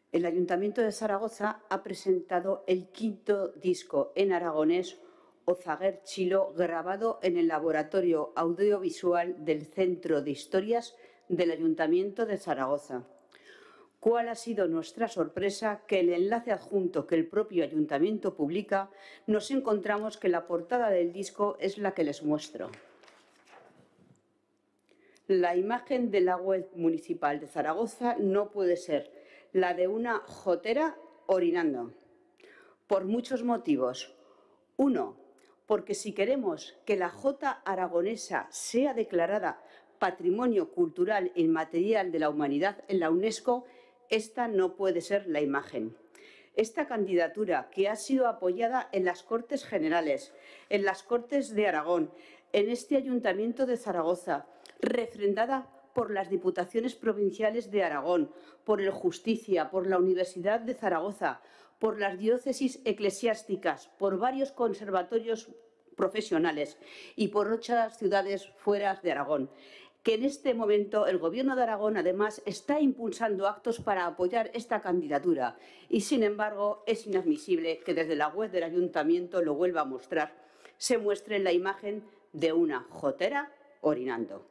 El Ayuntamiento de Zaragoza ha presentado el quinto disco en aragonés Ozaguer Txilo, grabado en el Laboratorio Audiovisual del Centro de Historias del Ayuntamiento de Zaragoza. ¿Cuál ha sido nuestra sorpresa? Que el enlace adjunto que el propio Ayuntamiento publica, nos encontramos que la portada del disco es la que les muestro. La imagen de la web municipal de Zaragoza no puede ser la de una jotera orinando, por muchos motivos. Uno, porque si queremos que la jota aragonesa sea declarada Patrimonio Cultural Inmaterial de la Humanidad en la UNESCO, esta no puede ser la imagen. Esta candidatura, que ha sido apoyada en las Cortes Generales, en las Cortes de Aragón, en este Ayuntamiento de Zaragoza, refrendada por las Diputaciones Provinciales de Aragón, por el Justicia, por la Universidad de Zaragoza, por las diócesis eclesiásticas, por varios conservatorios profesionales y por otras ciudades fuera de Aragón, que en este momento el Gobierno de Aragón, además, está impulsando actos para apoyar esta candidatura y, sin embargo, es inadmisible que desde la web del Ayuntamiento, lo vuelva a mostrar, se muestre la imagen de una jotera orinando.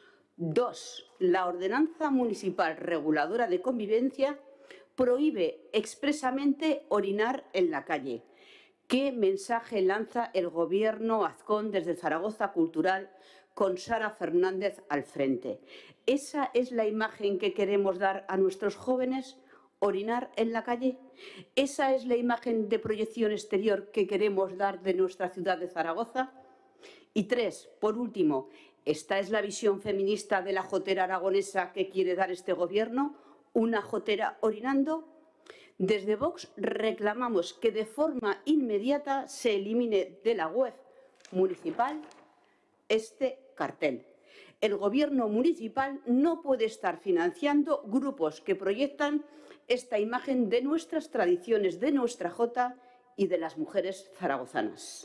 2. La Ordenanza Municipal Reguladora de Convivencia prohíbe expresamente orinar en la calle. ¿Qué mensaje lanza el Gobierno Azcón desde Zaragoza Cultural con Sara Fernández al frente? ¿Esa es la imagen que queremos dar a nuestros jóvenes? ¿Orinar en la calle? ¿Esa es la imagen de proyección exterior que queremos dar de nuestra ciudad de Zaragoza? Y 3, por último, ¿esta es la visión feminista de la jotera aragonesa que quiere dar este Gobierno? ¿Una jotera orinando? Desde Vox reclamamos que de forma inmediata se elimine de la web municipal este cartel. El Gobierno municipal no puede estar financiando grupos que proyectan esta imagen de nuestras tradiciones, de nuestra jota y de las mujeres zaragozanas.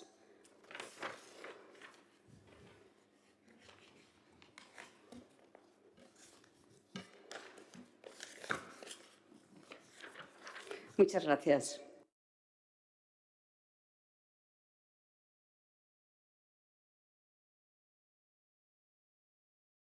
Muchas gracias.